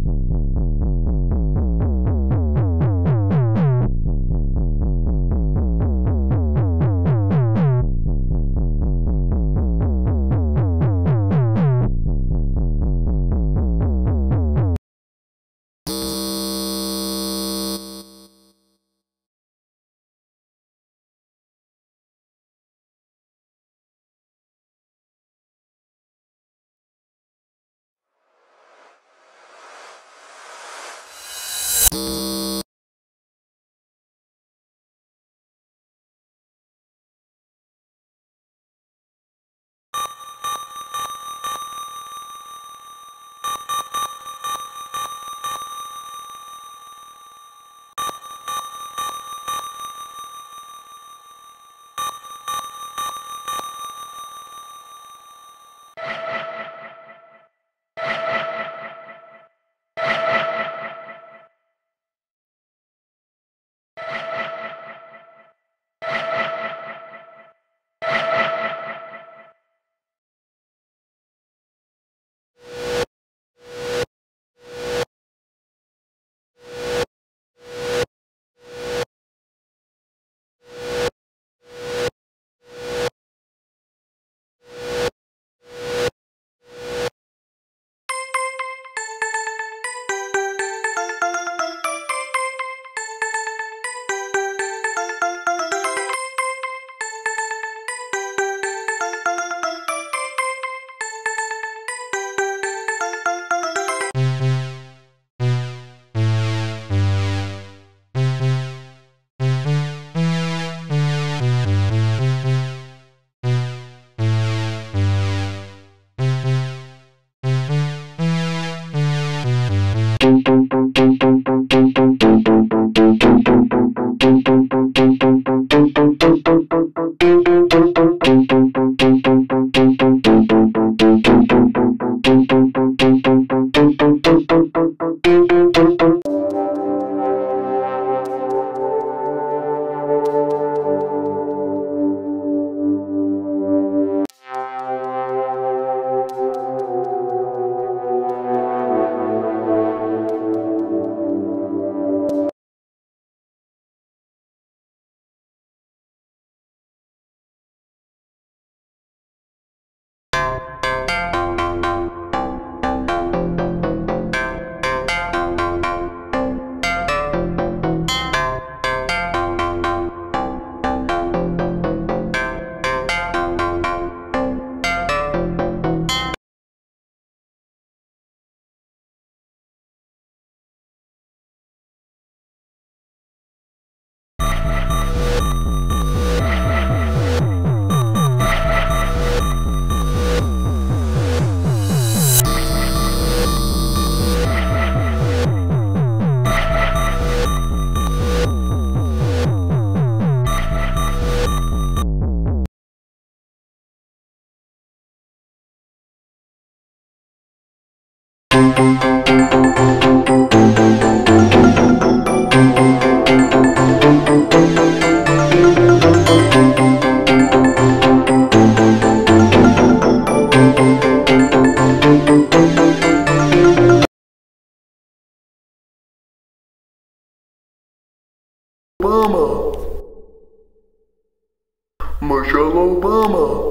Michelle Obama.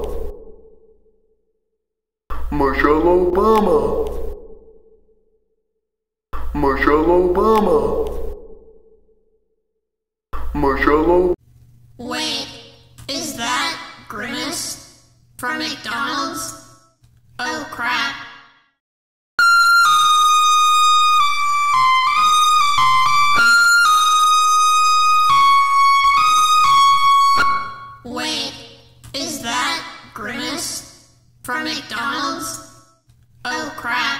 Michelle Obama. Michelle Obama. Michelle Obama. Wait, is that Grimace from McDonald's? Oh crap. Wait, is that Grimace from McDonald's? Oh crap.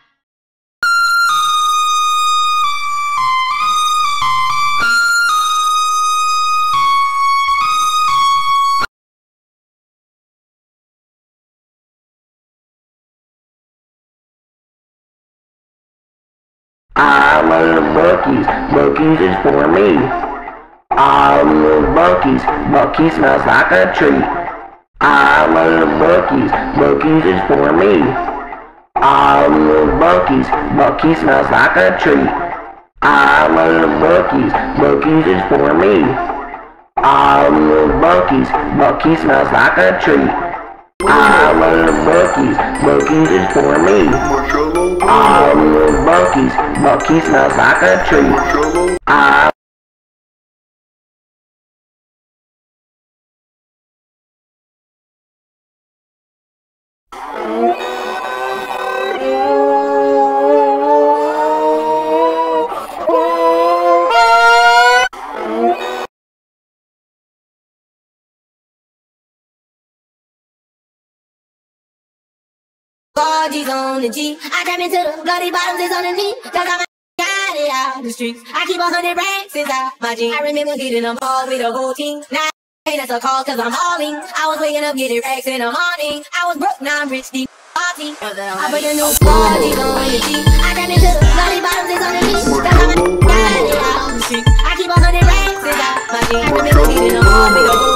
I love Buc-ee's. Buc-ee's is for me. I love Buc-ee's. Buc-ee's smells like a treat. I love Buc-ee's. Buc-ee's is for me. I love Buc-ee's. Buc-ee's smells like a treat. I love Buc-ee's. Buc-ee's is for me. I love Buc-ee's. Buc-ee's smells like a treat. I love Buc-ee's. Buc-ee's is for me. I love Buc-ee's. Buc-ee's smells like a treat. I G's on the G. I trap into the bloody bottoms is underneath. Cause I'm got it out the streets. I keep 100 racks inside my jeans. I remember getting them all with the whole team. Now that's a call cause I'm hauling. I was waking up getting racks in the morning. I was broke, now I'm rich, deep party. I put the new G's on the G. I trap into the bloody bottoms is underneath. Cause I'm got it out the streets. I keep 100 racks inside my jeans. I remember getting them all with the whole team.